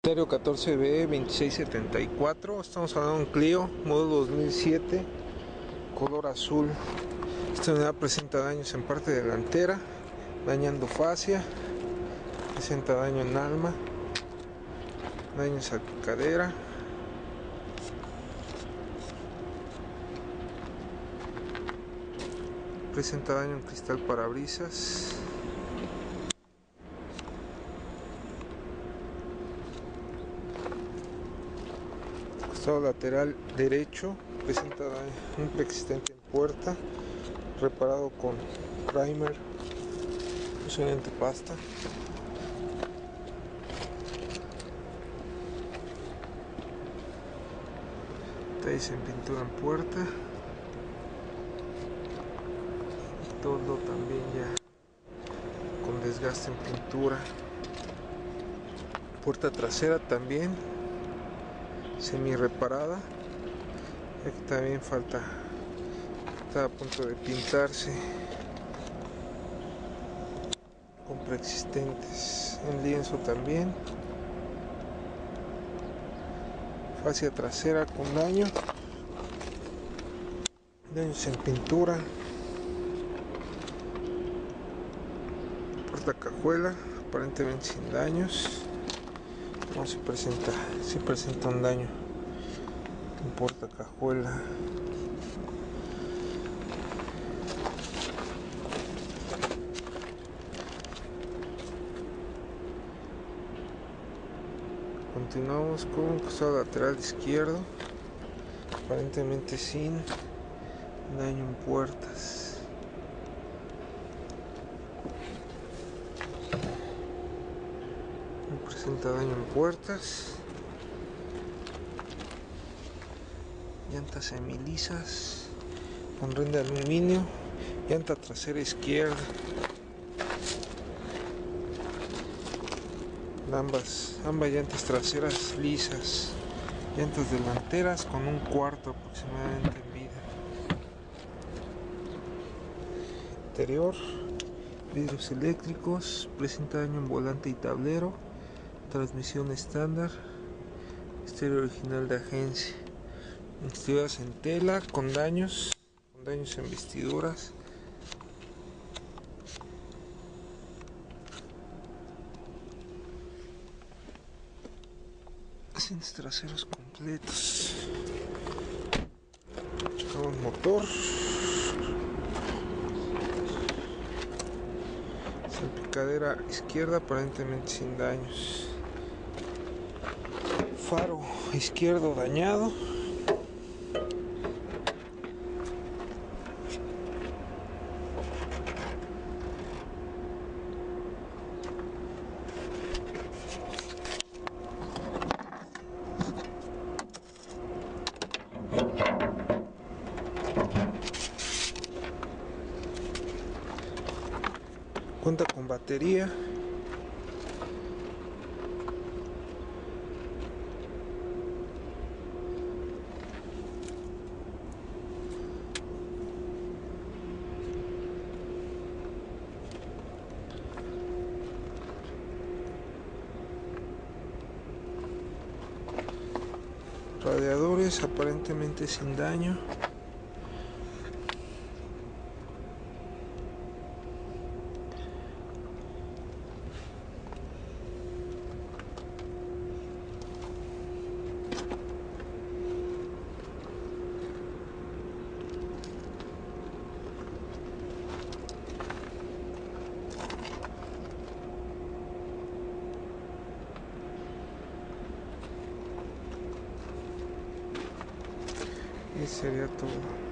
Stereo 14B2674, estamos hablando de un Clio modelo 2007, color azul. Esta unidad presenta daños en parte delantera, dañando fascia, presenta daño en alma, daño en salpicadera, presenta daño en cristal parabrisas. Costado lateral derecho presenta un preexistente en puerta, reparado con primer, excelente pasta. Detalles en pintura en puerta, todo también ya con desgaste en pintura. Puerta trasera también semi reparada, aquí también está a punto de pintarse, con preexistentes en lienzo también. Fascia trasera con daños en pintura. Puerta cajuela aparentemente sin daños. No se presenta, sí presenta un daño en puerta cajuela. Continuamos con costado lateral izquierdo, aparentemente sin daño en puertas. No presenta daño en puertas. Llantas semilisas con rin de aluminio. Llanta trasera izquierda. Ambas llantas traseras lisas. Llantas delanteras con un cuarto aproximadamente en vida. Interior, vidrios eléctricos, presenta daño en volante y tablero, transmisión estándar, estéreo original de agencia, vestiduras en tela con daños en vestiduras. Asientos traseros completos. Checamos motor. Salpicadera izquierda aparentemente sin daños. Faro izquierdo dañado. Cuenta con batería. Radiadores aparentemente sin daño. Y sería todo.